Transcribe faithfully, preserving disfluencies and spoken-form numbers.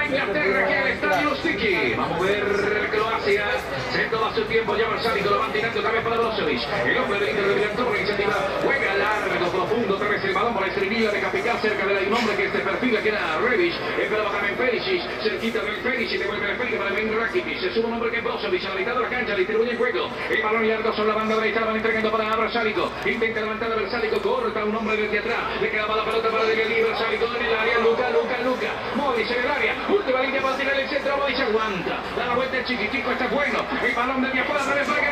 a Inglaterra, que al estadio Stiki. Vamos a ver Croacia. Centro va su tiempo, ya Versálico lo van tirando otra vez para Brozovic. El hombre del Inter de Villantor, la iniciativa juega largo, profundo, otra vez el balón por la estrellilla de Capital, cerca de ahí un hombre que se perfila, que era Rebic. El pelota también Perisic, cerquita del Perisic, devuelve el Perisic para Ben Rakitic. Se sube un hombre que es Brozovic a la mitad de la cancha, distribuye el juego. El balón largo sobre la banda derecha, la van entregando para Versálico. Intenta levantar a Versálico, corta un hombre desde atrás. Le quedaba la pelota para Dele Versálico en el área. Luca, Luca, Luca. Modric en el área. Última línea para tirar el centro. Modric aguanta. Da la vuelta el chiquitico, está bueno. El balón desde afuera, otra vez para